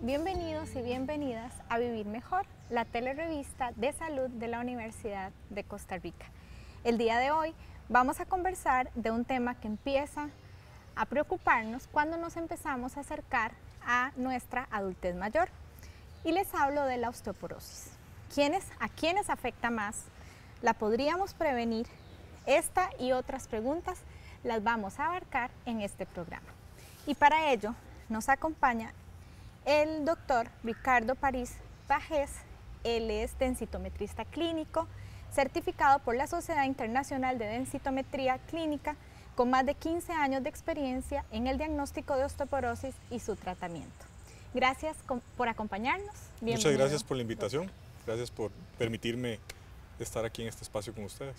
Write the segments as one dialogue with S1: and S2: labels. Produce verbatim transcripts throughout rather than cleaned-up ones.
S1: Bienvenidos y bienvenidas a Vivir Mejor, la telerevista de salud de la Universidad de Costa Rica. El día de hoy vamos a conversar de un tema que empieza a preocuparnos cuando nos empezamos a acercar a nuestra adultez mayor. Y les hablo de la osteoporosis. ¿Quiénes, ¿A quiénes afecta más? ¿La podríamos prevenir? Esta y otras preguntas las vamos a abarcar en este programa. Y para ello nos acompaña el doctor Ricardo París Pagés. Él es densitometrista clínico, certificado por la Sociedad Internacional de Densitometría Clínica, con más de quince años de experiencia en el diagnóstico de osteoporosis y su tratamiento. Gracias por acompañarnos.
S2: Bienvenido. Muchas gracias por la invitación. Gracias por permitirme estar aquí en este espacio con ustedes.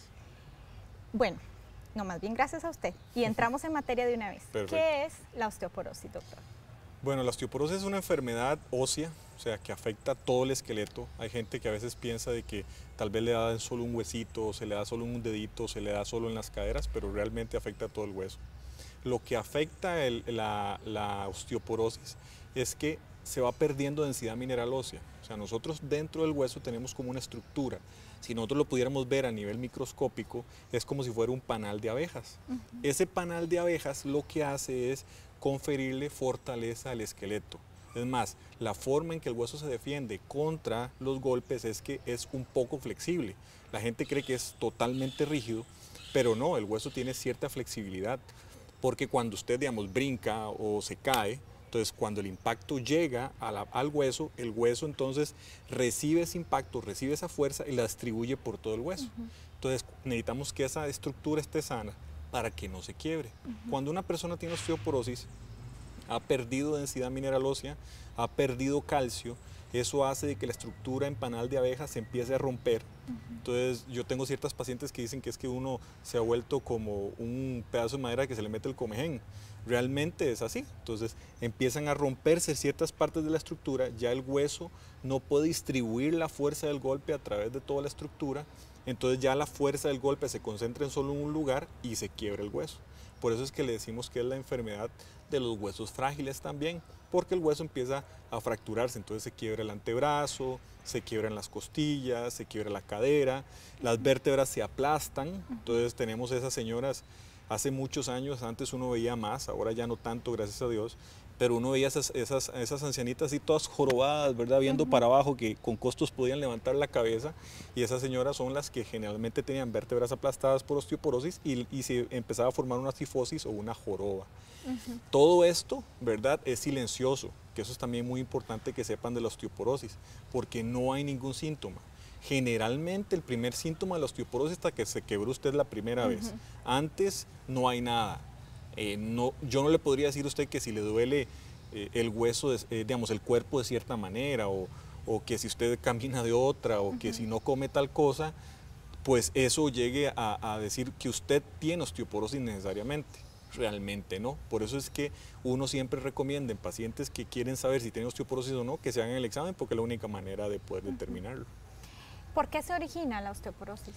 S1: Bueno, no, más bien gracias a usted. Y entramos en materia de una vez.
S2: Perfecto.
S1: ¿Qué es la osteoporosis, doctor?
S2: Bueno, la osteoporosis es una enfermedad ósea, o sea, que afecta todo el esqueleto. Hay gente que a veces piensa de que tal vez le da solo un huesito, o se le da solo un dedito, o se le da solo en las caderas, pero realmente afecta todo el hueso. Lo que afecta el, la, la osteoporosis es que se va perdiendo densidad mineral ósea. O sea, nosotros dentro del hueso tenemos como una estructura. Si nosotros lo pudiéramos ver a nivel microscópico, es como si fuera un panal de abejas. Uh-huh. Ese panal de abejas lo que hace es conferirle fortaleza al esqueleto. Es más, la forma en que el hueso se defiende contra los golpes es que es un poco flexible. La gente cree que es totalmente rígido, pero no, el hueso tiene cierta flexibilidad, porque cuando usted, digamos, brinca o se cae, entonces cuando el impacto llega a la, al hueso, el hueso entonces recibe ese impacto, recibe esa fuerza y la distribuye por todo el hueso. Uh-huh. Entonces necesitamos que esa estructura esté sana para que no se quiebre. Uh-huh. Cuando una persona tiene osteoporosis, ha perdido densidad mineral ósea, ha perdido calcio, eso hace de que la estructura en panal de abejas se empiece a romper. Uh-huh. Entonces yo tengo ciertas pacientes que dicen que es que uno se ha vuelto como un pedazo de madera que se le mete el comején. Realmente es así. Entonces empiezan a romperse ciertas partes de la estructura, ya el hueso no puede distribuir la fuerza del golpe a través de toda la estructura, entonces ya la fuerza del golpe se concentra en solo un lugar y se quiebra el hueso. Por eso es que le decimos que es la enfermedad de los huesos frágiles también, porque el hueso empieza a fracturarse, entonces se quiebra el antebrazo, se quiebran las costillas, se quiebra la cadera, las vértebras se aplastan. Entonces tenemos esas señoras, hace muchos años, antes uno veía más, ahora ya no tanto, gracias a Dios, pero uno veía esas, esas, esas ancianitas así todas jorobadas, ¿verdad? Viendo uh-huh. para abajo, que con costos podían levantar la cabeza, y esas señoras son las que generalmente tenían vértebras aplastadas por osteoporosis y, y se empezaba a formar una cifosis o una joroba. Uh-huh. Todo esto, ¿verdad?, es silencioso, que eso es también muy importante que sepan de la osteoporosis, porque no hay ningún síntoma. Generalmente el primer síntoma de la osteoporosis es que se quebró usted la primera uh-huh. vez. Antes no hay nada. Eh, no, yo no le podría decir a usted que si le duele eh, el hueso, de, eh, digamos, el cuerpo de cierta manera, o, o que si usted camina de otra, o uh-huh. que si no come tal cosa, pues eso llegue a, a decir que usted tiene osteoporosis necesariamente. Realmente no. Por eso es que uno siempre recomienda en pacientes que quieren saber si tienen osteoporosis o no, que se hagan el examen, porque es la única manera de poder uh-huh. determinarlo.
S1: ¿Por qué se origina la osteoporosis?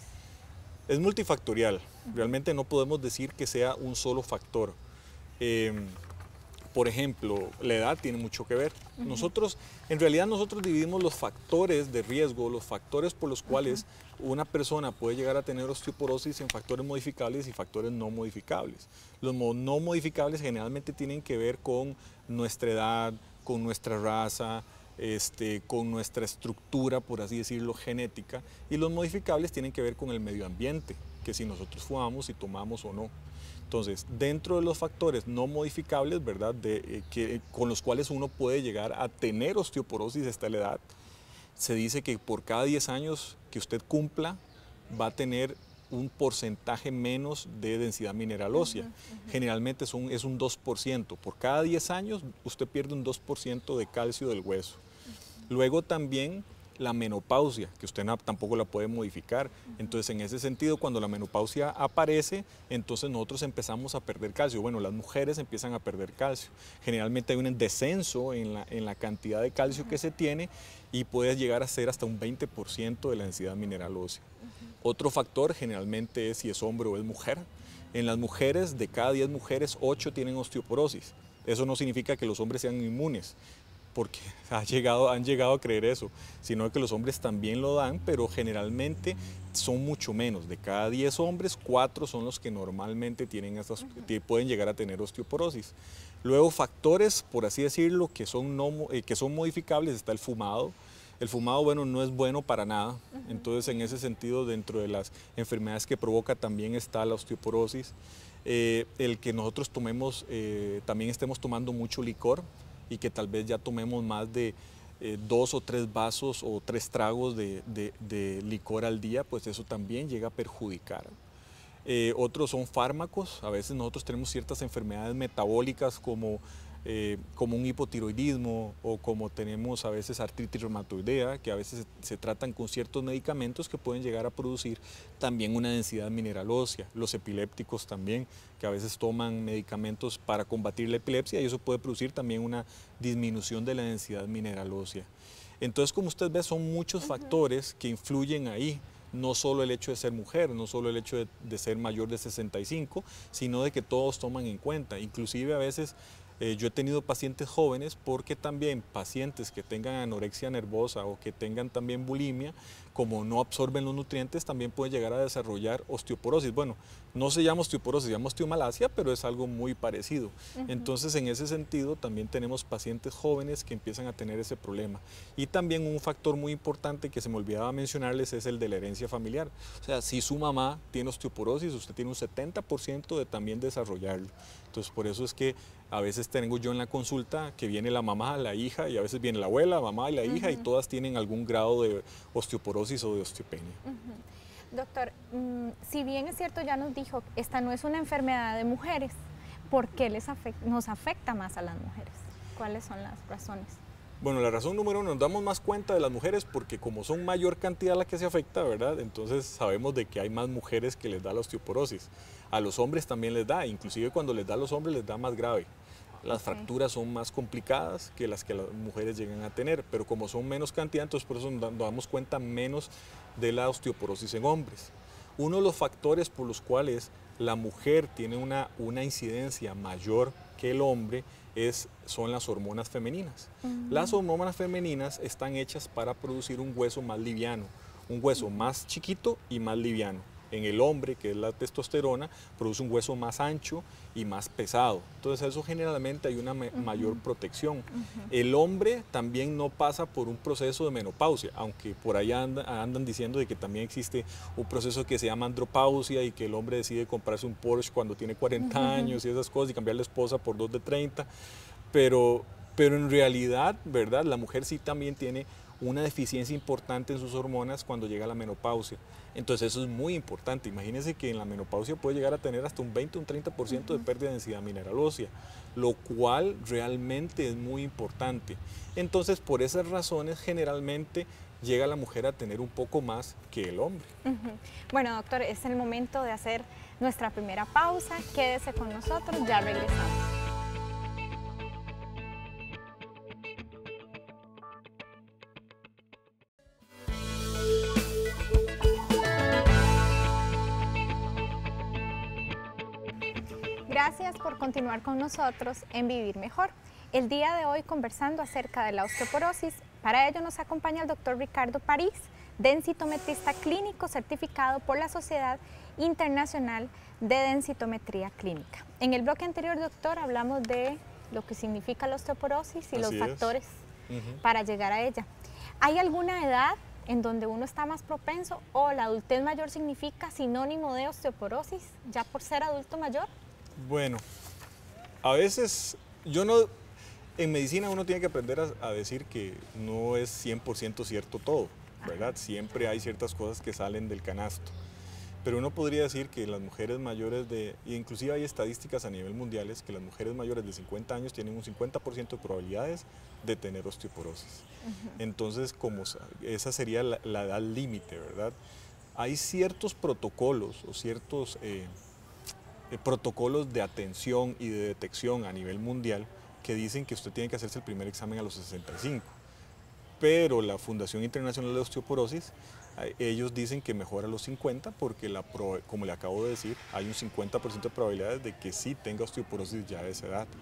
S2: Es multifactorial, realmente no podemos decir que sea un solo factor. Eh, por ejemplo, la edad tiene mucho que ver. Uh-huh. Nosotros, en realidad nosotros dividimos los factores de riesgo, los factores por los cuales uh-huh. una persona puede llegar a tener osteoporosis en factores modificables y factores no modificables. Los no modificables generalmente tienen que ver con nuestra edad, con nuestra raza, Este, con nuestra estructura, por así decirlo, genética, y los modificables tienen que ver con el medio ambiente, que si nosotros fumamos, si tomamos o no. Entonces, dentro de los factores no modificables, ¿verdad?, de, eh, que, con los cuales uno puede llegar a tener osteoporosis hasta la edad, se dice que por cada diez años que usted cumpla, va a tener un porcentaje menos de densidad mineral ósea. Uh-huh, uh-huh. Generalmente es un, es un dos por ciento. Por cada diez años usted pierde un dos por ciento de calcio del hueso. Uh-huh. Luego también la menopausia, que usted no, tampoco la puede modificar. Uh-huh. Entonces, en ese sentido, cuando la menopausia aparece, entonces nosotros empezamos a perder calcio. Bueno, las mujeres empiezan a perder calcio. Generalmente hay un descenso en la, en la cantidad de calcio uh-huh. que se tiene, y puede llegar a ser hasta un veinte por ciento de la densidad mineral ósea. Uh-huh. Otro factor generalmente es si es hombre o es mujer. En las mujeres, de cada diez mujeres, ocho tienen osteoporosis. Eso no significa que los hombres sean inmunes. porque ha llegado, han llegado a creer eso, sino que los hombres también lo dan, pero generalmente son mucho menos. De cada diez hombres, cuatro son los que normalmente tienen estas, uh-huh. pueden llegar a tener osteoporosis. Luego, factores, por así decirlo, que son, no, eh, que son modificables, está el fumado. El fumado, bueno, no es bueno para nada, uh-huh. entonces en ese sentido, dentro de las enfermedades que provoca también está la osteoporosis. Eh, el que nosotros tomemos, eh, también estemos tomando mucho licor y que tal vez ya tomemos más de eh, dos o tres vasos o tres tragos de, de, de licor al día, pues eso también llega a perjudicar. Eh, otros son fármacos, a veces nosotros tenemos ciertas enfermedades metabólicas como, eh, como un hipotiroidismo o como tenemos a veces artritis reumatoidea, que a veces se, se tratan con ciertos medicamentos que pueden llegar a producir también una densidad mineral ósea. Los epilépticos también, que a veces toman medicamentos para combatir la epilepsia y eso puede producir también una disminución de la densidad mineral ósea. Entonces, como usted ve, son muchos uh-huh. factores que influyen ahí. No solo el hecho de ser mujer, no solo el hecho de, de ser mayor de sesenta y cinco, sino de que todos toman en cuenta. Inclusive a veces eh, yo he tenido pacientes jóvenes porque también pacientes que tengan anorexia nervosa o que tengan también bulimia, como no absorben los nutrientes, también pueden llegar a desarrollar osteoporosis. Bueno, no se llama osteoporosis, se llama osteomalacia, pero es algo muy parecido. Uh-huh. Entonces, en ese sentido, también tenemos pacientes jóvenes que empiezan a tener ese problema. Y también un factor muy importante que se me olvidaba mencionarles es el de la herencia familiar. O sea, si su mamá tiene osteoporosis, usted tiene un setenta por ciento de también desarrollarlo. Entonces, por eso es que a veces tengo yo en la consulta que viene la mamá, la hija, y a veces viene la abuela, la mamá y la hija, uh-huh. y todas tienen algún grado de osteoporosis o de osteopenia.
S1: Uh-huh. Doctor, mmm, si bien es cierto, ya nos dijo, esta no es una enfermedad de mujeres, ¿por qué les afecta, nos afecta más a las mujeres? ¿Cuáles son las razones?
S2: Bueno, la razón número uno, nos damos más cuenta de las mujeres porque como son mayor cantidad la que se afecta, ¿verdad? Entonces sabemos de que hay más mujeres que les da la osteoporosis. A los hombres también les da, inclusive cuando les da a los hombres les da más grave. Las okay. fracturas son más complicadas que las que las mujeres llegan a tener, pero como son menos cantidad, entonces por eso nos damos cuenta menos de la osteoporosis en hombres. Uno de los factores por los cuales la mujer tiene una, una incidencia mayor que el hombre es, son las hormonas femeninas. Uh-huh. Las hormonas femeninas están hechas para producir un hueso más liviano, un hueso uh-huh. más chiquito y más liviano. En el hombre, que es la testosterona, produce un hueso más ancho y más pesado. Entonces eso generalmente hay una uh-huh. mayor protección. Uh-huh. El hombre también no pasa por un proceso de menopausia, aunque por ahí andan, andan diciendo de que también existe un proceso que se llama andropausia y que el hombre decide comprarse un Porsche cuando tiene cuarenta uh-huh. años y esas cosas y cambiar la esposa por dos de treinta. Pero, pero en realidad, ¿verdad? La mujer sí también tiene una deficiencia importante en sus hormonas cuando llega la menopausia. Entonces eso es muy importante. Imagínense que en la menopausia puede llegar a tener hasta un veinte o un treinta por ciento uh-huh. de pérdida de densidad mineral ósea, lo cual realmente es muy importante. Entonces, por esas razones, generalmente llega la mujer a tener un poco más que el hombre.
S1: Uh-huh. Bueno, doctor, es el momento de hacer nuestra primera pausa. Quédese con nosotros, ya regresamos. Gracias por continuar con nosotros en Vivir Mejor. El día de hoy conversando acerca de la osteoporosis. Para ello nos acompaña el doctor Ricardo París, densitometrista clínico certificado por la Sociedad Internacional de Densitometría Clínica. En el bloque anterior, doctor, hablamos de lo que significa la osteoporosis y
S2: Así
S1: los factores
S2: es. uh-huh.
S1: para llegar a ella. ¿Hay alguna edad en donde uno está más propenso o la adultez mayor significa sinónimo de osteoporosis ya por ser adulto mayor?
S2: Bueno, a veces yo no, en medicina uno tiene que aprender a, a decir que no es cien por ciento cierto todo, ¿verdad? Siempre hay ciertas cosas que salen del canasto. Pero uno podría decir que las mujeres mayores de, e inclusive hay estadísticas a nivel mundiales, que las mujeres mayores de cincuenta años tienen un cincuenta por ciento de probabilidades de tener osteoporosis. Uh-huh. Entonces, como esa sería la, la edad límite, ¿verdad? Hay ciertos protocolos o ciertos eh, eh, protocolos de atención y de detección a nivel mundial que dicen que usted tiene que hacerse el primer examen a los sesenta y cinco. Pero la Fundación Internacional de Osteoporosis, ellos dicen que mejor a los cincuenta porque, la, como le acabo de decir, hay un cincuenta por ciento de probabilidades de que sí tenga osteoporosis ya a esa edad.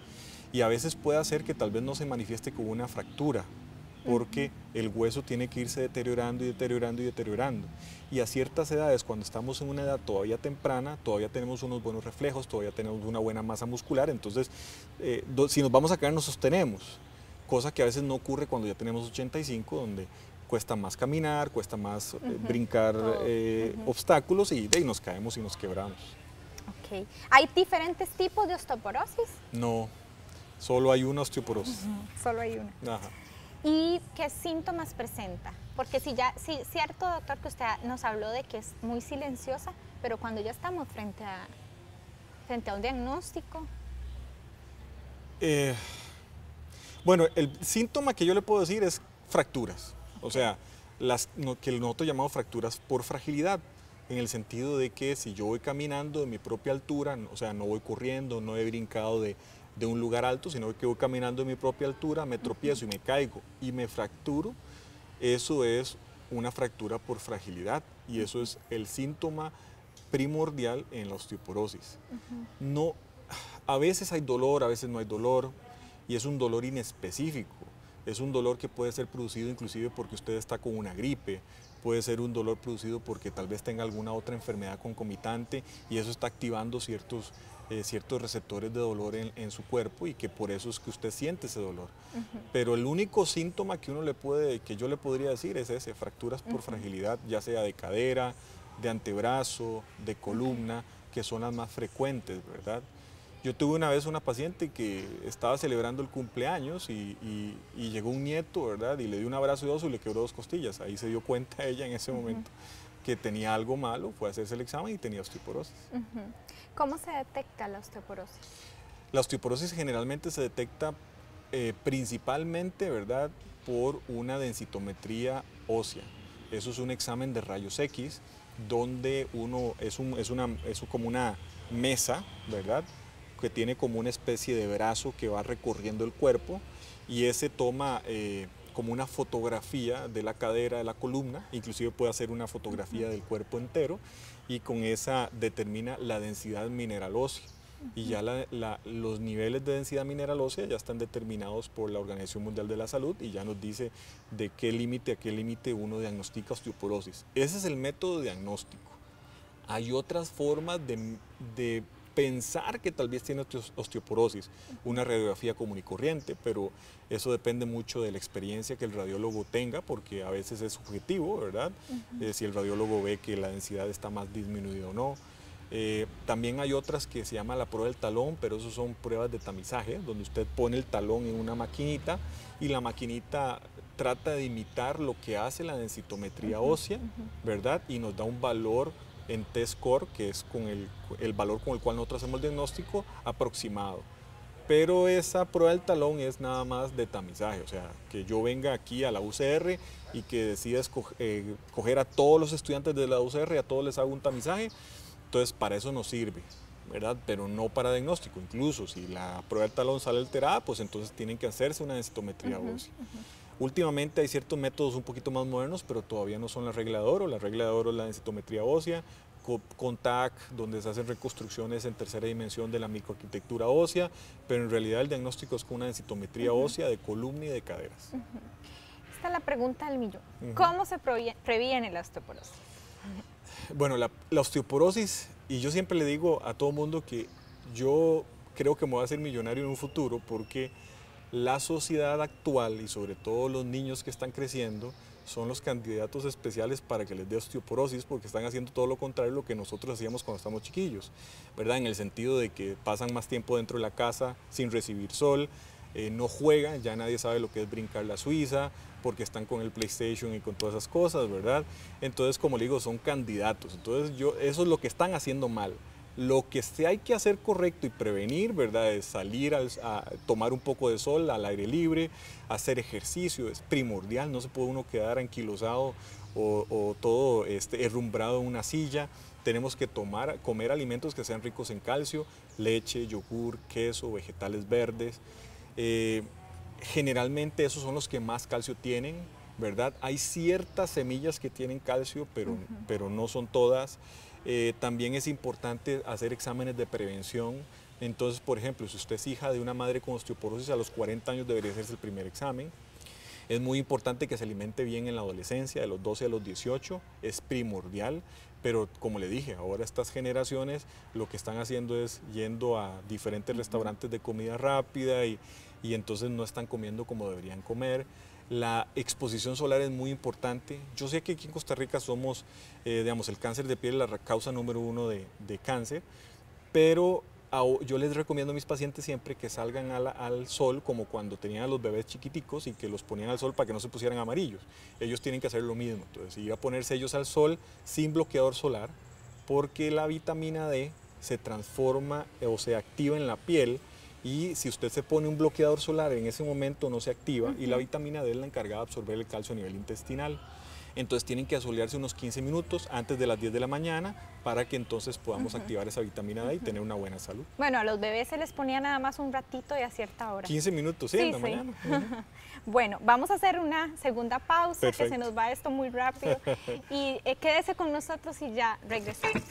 S2: y a veces puede hacer que tal vez no se manifieste como una fractura, porque el hueso tiene que irse deteriorando y deteriorando y deteriorando. Y a ciertas edades, cuando estamos en una edad todavía temprana, todavía tenemos unos buenos reflejos, todavía tenemos una buena masa muscular, entonces eh, si nos vamos a caer nos sostenemos, cosa que a veces no ocurre cuando ya tenemos ochenta y cinco, donde cuesta más caminar, cuesta más eh,
S1: Uh-huh.
S2: brincar
S1: Todo.
S2: eh,
S1: Uh-huh.
S2: obstáculos y de ahí nos caemos y nos quebramos.
S1: Ok. ¿Hay diferentes tipos de osteoporosis?
S2: No, solo hay una osteoporosis.
S1: Uh-huh. Solo hay una.
S2: Ajá.
S1: ¿Y qué síntomas presenta? Porque si ya, sí, cierto, doctor, que usted nos habló de que es muy silenciosa, pero cuando ya estamos frente a, frente a un diagnóstico.
S2: Eh, bueno, el síntoma que yo le puedo decir es fracturas. O sea, las no, que nosotros llamamos fracturas por fragilidad, en el sentido de que si yo voy caminando de mi propia altura, o sea, no voy corriendo, no he brincado de, de un lugar alto, sino que voy caminando de mi propia altura, me tropiezo y me caigo y me fracturo, eso es una fractura por fragilidad y eso es el síntoma primordial en la osteoporosis. Uh-huh. No, a veces hay dolor, a veces no hay dolor y es un dolor inespecífico. Es un dolor que puede ser producido inclusive porque usted está con una gripe, puede ser un dolor producido porque tal vez tenga alguna otra enfermedad concomitante y eso está activando ciertos, eh, ciertos receptores de dolor en, en su cuerpo y que por eso es que usted siente ese dolor. Uh-huh. Pero el único síntoma que, uno le puede, que yo le podría decir es ese, fracturas por uh-huh. fragilidad, ya sea de cadera, de antebrazo, de columna, uh-huh. que son las más frecuentes, ¿verdad? Yo tuve una vez una paciente que estaba celebrando el cumpleaños y, y, y llegó un nieto, ¿verdad? Y le dio un abrazo de oso y le quebró dos costillas. Ahí se dio cuenta ella en ese uh-huh. momento que tenía algo malo, fue a hacerse el examen y tenía osteoporosis.
S1: Uh-huh. ¿Cómo se detecta la osteoporosis?
S2: La osteoporosis generalmente se detecta eh, principalmente, ¿verdad?, por una densitometría ósea. Eso es un examen de rayos X donde uno es, un, es, una, es como una mesa, ¿verdad?, que tiene como una especie de brazo que va recorriendo el cuerpo y ese toma eh, como una fotografía de la cadera, de la columna, inclusive puede hacer una fotografía uh-huh. del cuerpo entero y con esa determina la densidad mineral ósea. Uh-huh. Y ya la, la, los niveles de densidad mineral ósea ya están determinados por la Organización Mundial de la Salud y ya nos dice de qué límite a qué límite uno diagnostica osteoporosis. Ese es el método diagnóstico. Hay otras formas de, de pensar que tal vez tiene osteoporosis, una radiografía común y corriente, pero eso depende mucho de la experiencia que el radiólogo tenga, porque a veces es subjetivo, ¿verdad? Uh-huh. eh, si el radiólogo ve que la densidad está más disminuida o no. Eh, también hay otras que se llama la prueba del talón, pero eso son pruebas de tamizaje, donde usted pone el talón en una maquinita y la maquinita trata de imitar lo que hace la densitometría uh-huh. ósea, uh-huh. ¿verdad? Y nos da un valor en T-score, que es con el, el valor con el cual nosotros hacemos el diagnóstico aproximado. Pero esa prueba del talón es nada más de tamizaje, o sea, que yo venga aquí a la U C R y que decida escoger, eh, coger a todos los estudiantes de la U C R y a todos les hago un tamizaje, entonces para eso nos sirve, ¿verdad? Pero no para diagnóstico. Incluso si la prueba del talón sale alterada, pues entonces tienen que hacerse una densitometría uh-huh, ósea. Uh-huh. Últimamente hay ciertos métodos un poquito más modernos, pero todavía no son la regla de oro. La regla de oro es la densitometría ósea, con T A C, donde se hacen reconstrucciones en tercera dimensión de la microarquitectura ósea, pero en realidad el diagnóstico es con una densitometría uh-huh. ósea de columna y de caderas.
S1: Uh-huh. Esta es la pregunta del millón. Uh-huh. ¿Cómo se previene la osteoporosis?
S2: Bueno, la, la osteoporosis, y yo siempre le digo a todo mundo que yo creo que me voy a hacer millonario en un futuro porque la sociedad actual y sobre todo los niños que están creciendo son los candidatos especiales para que les dé osteoporosis porque están haciendo todo lo contrario a lo que nosotros hacíamos cuando estábamos chiquillos, ¿verdad? En el sentido de que pasan más tiempo dentro de la casa sin recibir sol, eh, no juegan, ya nadie sabe lo que es brincar la suiza porque están con el PlayStation y con todas esas cosas, ¿verdad? Entonces, como le digo, son candidatos. Entonces, yo, eso es lo que están haciendo mal. Lo que sí hay que hacer correcto y prevenir, ¿verdad?, es salir a, a tomar un poco de sol al aire libre, hacer ejercicio, es primordial, no se puede uno quedar anquilosado o, o todo este, herrumbrado en una silla. Tenemos que tomar, comer alimentos que sean ricos en calcio, leche, yogur, queso, vegetales verdes. Eh, generalmente esos son los que más calcio tienen, ¿verdad? Hay ciertas semillas que tienen calcio, pero, uh-huh. pero no son todas. Eh, también es importante hacer exámenes de prevención, Entonces, por ejemplo, si usted es hija de una madre con osteoporosis, a los cuarenta años debería hacerse el primer examen. Es muy importante que se alimente bien en la adolescencia, de los doce a los dieciocho, es primordial, pero como le dije, ahora estas generaciones lo que están haciendo es yendo a diferentes restaurantes de comida rápida y, y entonces no están comiendo como deberían comer. La exposición solar es muy importante. Yo sé que aquí en Costa Rica somos, eh, digamos, el cáncer de piel es la causa número uno de, de cáncer, pero yo les recomiendo a mis pacientes siempre que salgan al, al sol, como cuando tenían a los bebés chiquiticos y que los ponían al sol para que no se pusieran amarillos. Ellos tienen que hacer lo mismo, entonces ir a ponerse ellos al sol sin bloqueador solar, porque la vitamina D se transforma o se activa en la piel, y si usted se pone un bloqueador solar en ese momento no se activa, uh-huh. y la vitamina D es la encargada de absorber el calcio a nivel intestinal. Entonces tienen que asolearse unos quince minutos antes de las diez de la mañana para que entonces podamos uh-huh. activar esa vitamina D uh-huh. y tener una buena salud.
S1: Bueno, a los bebés se les ponía nada más un ratito y a cierta hora.
S2: quince minutos, sí, sí en la sí. mañana. Uh-huh.
S1: Bueno, vamos a hacer una segunda pausa, Perfecto. que se nos va esto muy rápido. Y eh, quédese con nosotros y ya regresamos.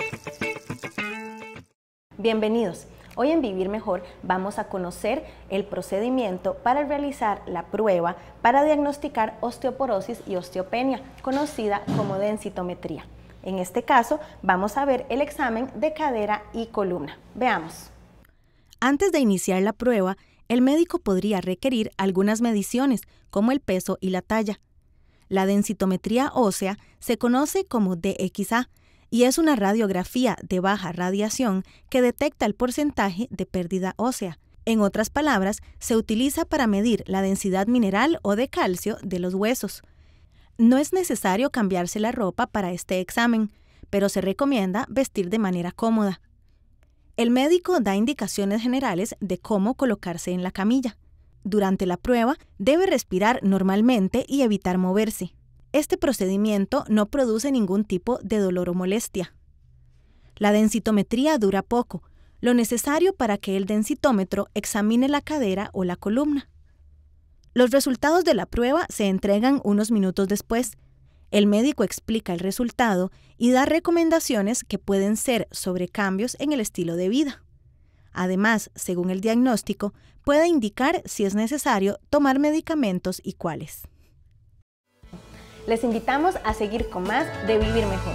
S3: Bienvenidos. Hoy en Vivir Mejor vamos a conocer el procedimiento para realizar la prueba para diagnosticar osteoporosis y osteopenia, conocida como densitometría. En este caso, vamos a ver el examen de cadera y columna. Veamos. Antes de iniciar la prueba, el médico podría requerir algunas mediciones, como el peso y la talla. La densitometría ósea se conoce como D X A, y es una radiografía de baja radiación que detecta el porcentaje de pérdida ósea. En otras palabras, se utiliza para medir la densidad mineral o de calcio de los huesos. No es necesario cambiarse la ropa para este examen, pero se recomienda vestir de manera cómoda. El médico da indicaciones generales de cómo colocarse en la camilla. Durante la prueba, debe respirar normalmente y evitar moverse. Este procedimiento no produce ningún tipo de dolor o molestia. La densitometría dura poco, lo necesario para que el densitómetro examine la cadera o la columna. Los resultados de la prueba se entregan unos minutos después. El médico explica el resultado y da recomendaciones que pueden ser sobre cambios en el estilo de vida. Además, según el diagnóstico, puede indicar si es necesario tomar medicamentos y cuáles. Les invitamos a seguir con más de Vivir Mejor.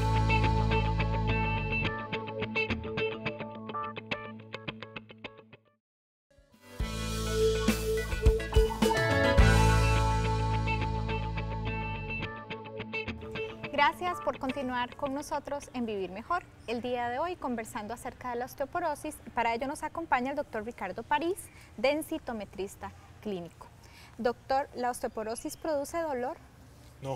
S1: Gracias por continuar con nosotros en Vivir Mejor. El día de hoy conversando acerca de la osteoporosis. Para ello nos acompaña el doctor Ricardo París, densitometrista clínico. Doctor, ¿la osteoporosis produce dolor?
S2: No.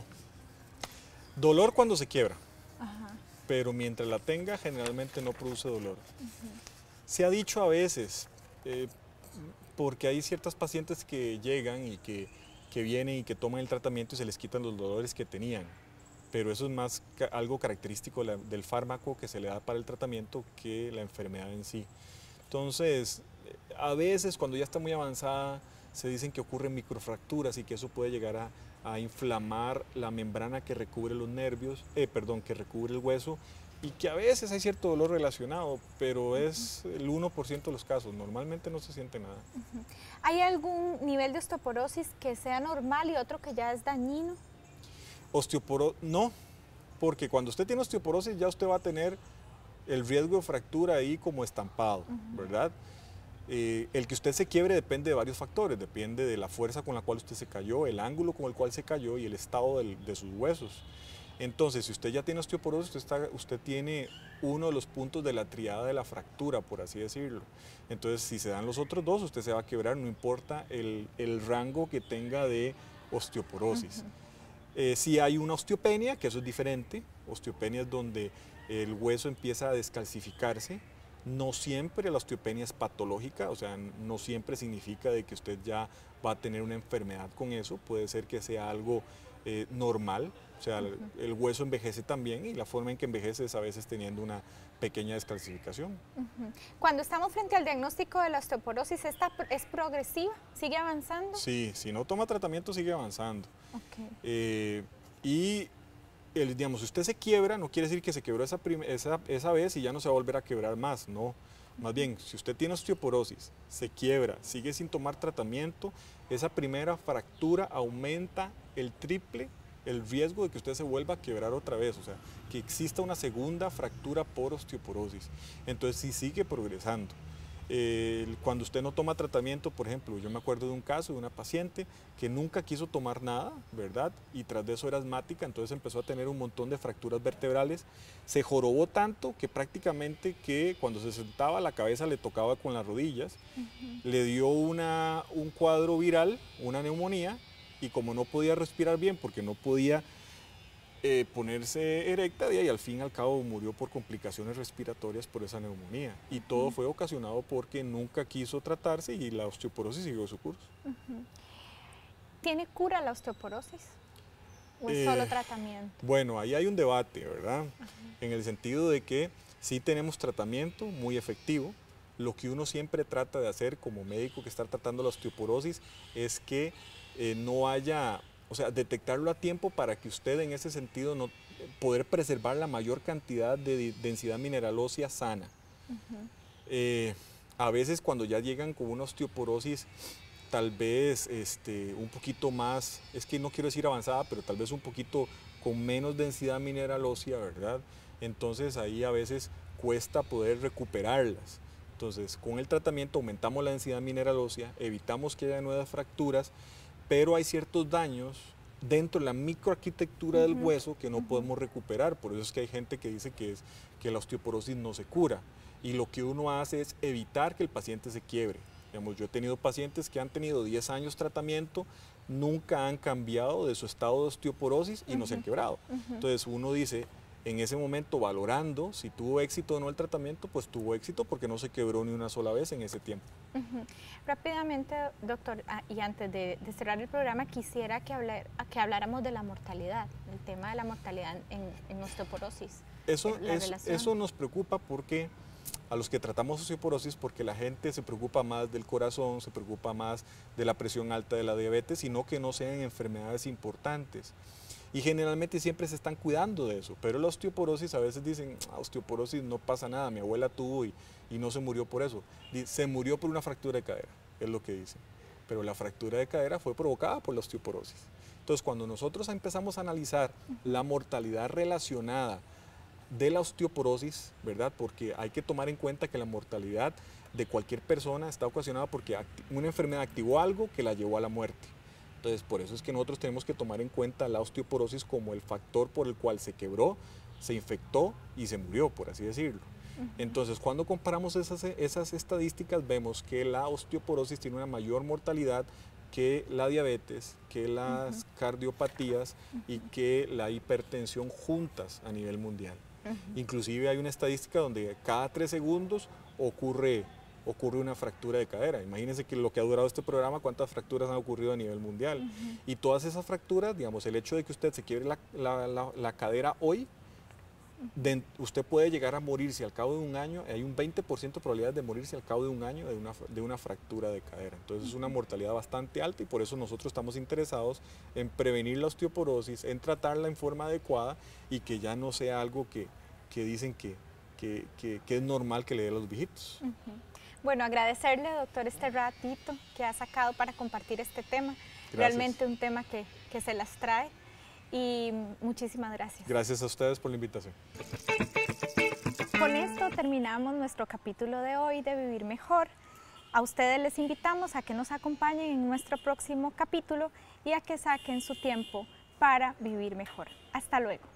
S2: Dolor cuando se quiebra, Ajá. pero mientras la tenga generalmente no produce dolor. Uh-huh. Se ha dicho a veces, eh, porque hay ciertas pacientes que llegan y que, que vienen y que toman el tratamiento y se les quitan los dolores que tenían, pero eso es más ca- algo característico la, del fármaco que se le da para el tratamiento que la enfermedad en sí. Entonces, a veces cuando ya está muy avanzada, se dicen que ocurren microfracturas y que eso puede llegar a a inflamar la membrana que recubre los nervios, eh, perdón, que recubre el hueso, y que a veces hay cierto dolor relacionado, pero es el uno por ciento de los casos, normalmente no se siente nada.
S1: Uh-huh. ¿Hay algún nivel de osteoporosis que sea normal y otro que ya es dañino?
S2: Osteoporosis, no, porque cuando usted tiene osteoporosis ya usted va a tener el riesgo de fractura ahí como estampado, uh-huh. ¿verdad? Eh, el que usted se quiebre depende de varios factores, depende de la fuerza con la cual usted se cayó, el ángulo con el cual se cayó y el estado del, de sus huesos. Entonces, si usted ya tiene osteoporosis, usted, está, usted tiene uno de los puntos de la triada de la fractura, por así decirlo. Entonces, si se dan los otros dos, usted se va a quebrar, no importa el, el rango que tenga de osteoporosis. Uh-huh. eh, si hay una osteopenia, que eso es diferente, osteopenia es donde el hueso empieza a descalcificarse. No siempre la osteopenia es patológica, o sea, no siempre significa de que usted ya va a tener una enfermedad con eso, puede ser que sea algo eh, normal, o sea, uh-huh. el, el hueso envejece también y la forma en que envejece es a veces teniendo una pequeña descalcificación.
S1: Uh-huh. Cuando estamos frente al diagnóstico de la osteoporosis, ¿esta es progresiva? ¿Sigue avanzando?
S2: Sí, si no toma tratamiento sigue avanzando.
S1: Okay.
S2: Eh, y El, digamos, si usted se quiebra, no quiere decir que se quebró esa, esa, esa vez y ya no se va a volver a quebrar más, no. Más bien, si usted tiene osteoporosis, se quiebra, sigue sin tomar tratamiento, esa primera fractura aumenta el triple el riesgo de que usted se vuelva a quebrar otra vez, o sea, que exista una segunda fractura por osteoporosis. Entonces, si sigue progresando. Eh, cuando usted no toma tratamiento, por ejemplo, yo me acuerdo de un caso de una paciente que nunca quiso tomar nada, ¿verdad? Y tras de eso era asmática, entonces empezó a tener un montón de fracturas vertebrales, se jorobó tanto que prácticamente que cuando se sentaba la cabeza le tocaba con las rodillas, uh-huh. Le dio una, un cuadro viral, una neumonía, y como no podía respirar bien porque no podía eh, ponerse erecta, y al fin y al cabo murió por complicaciones respiratorias por esa neumonía. Y todo uh-huh. fue ocasionado porque nunca quiso tratarse y la osteoporosis siguió su curso.
S1: Uh-huh. ¿Tiene cura la osteoporosis o es eh, solo tratamiento?
S2: Bueno, ahí hay un debate, ¿verdad? Uh-huh. En el sentido de que sí tenemos tratamiento muy efectivo. Lo que uno siempre trata de hacer como médico que está tratando la osteoporosis es que eh, no haya, o sea, detectarlo a tiempo para que usted en ese sentido no poder preservar la mayor cantidad de densidad mineral ósea sana. Uh-huh. eh, a veces cuando ya llegan con una osteoporosis tal vez este, un poquito más, es que no quiero decir avanzada, pero tal vez un poquito con menos densidad mineral ósea, ¿verdad? Entonces ahí a veces cuesta poder recuperarlas. Entonces, con el tratamiento aumentamos la densidad mineral ósea, evitamos que haya nuevas fracturas, pero hay ciertos daños dentro de la microarquitectura uh-huh. del hueso que no uh-huh. podemos recuperar. Por eso es que hay gente que dice que, es, que la osteoporosis no se cura. Y lo que uno hace es evitar que el paciente se quiebre. Digamos, yo he tenido pacientes que han tenido diez años de tratamiento, nunca han cambiado de su estado de osteoporosis y uh-huh. no se han quebrado. Uh-huh. Entonces, uno dice, en ese momento valorando si tuvo éxito o no el tratamiento, pues tuvo éxito porque no se quebró ni una sola vez en ese tiempo.
S1: Uh-huh. Rápidamente, doctor, ah, y antes de, de cerrar el programa, quisiera que, hablar, que habláramos de la mortalidad, el tema de la mortalidad en, en osteoporosis.
S2: Eso, es, eso nos preocupa porque a los que tratamos osteoporosis, porque la gente se preocupa más del corazón, se preocupa más de la presión alta, de la diabetes, sino que no sean enfermedades importantes. Y generalmente siempre se están cuidando de eso, pero la osteoporosis a veces dicen, ah, osteoporosis no pasa nada, mi abuela tuvo y, y no se murió por eso. Se murió por una fractura de cadera, es lo que dicen. Pero la fractura de cadera fue provocada por la osteoporosis. Entonces, cuando nosotros empezamos a analizar la mortalidad relacionada de la osteoporosis, ¿verdad? Porque hay que tomar en cuenta que la mortalidad de cualquier persona está ocasionada porque una enfermedad activó algo que la llevó a la muerte. Entonces, por eso es que nosotros tenemos que tomar en cuenta la osteoporosis como el factor por el cual se quebró, se infectó y se murió, por así decirlo. Uh-huh. Entonces, cuando comparamos esas, esas estadísticas, vemos que la osteoporosis tiene una mayor mortalidad que la diabetes, que las uh-huh. cardiopatías uh-huh. y que la hipertensión juntas a nivel mundial. Uh-huh. Inclusive hay una estadística donde cada tres segundos ocurre ocurre una fractura de cadera. Imagínense que lo que ha durado este programa, cuántas fracturas han ocurrido a nivel mundial. Uh-huh. Y todas esas fracturas, digamos, el hecho de que usted se quiebre la, la, la, la cadera hoy, uh-huh. de, usted puede llegar a morirse al cabo de un año, hay un veinte por ciento de probabilidad de morirse al cabo de un año de una, de una fractura de cadera. Entonces uh-huh. es una mortalidad bastante alta y por eso nosotros estamos interesados en prevenir la osteoporosis, en tratarla en forma adecuada y que ya no sea algo que, que dicen que, que, que, que es normal que le dé a los viejitos.
S1: Uh-huh. Bueno, agradecerle, doctor, este ratito que ha sacado para compartir este tema. Gracias. Realmente un tema que, que se las trae y muchísimas gracias.
S2: Gracias a ustedes por la invitación.
S1: Con esto terminamos nuestro capítulo de hoy de Vivir Mejor. A ustedes les invitamos a que nos acompañen en nuestro próximo capítulo y a que saquen su tiempo para vivir mejor. Hasta luego.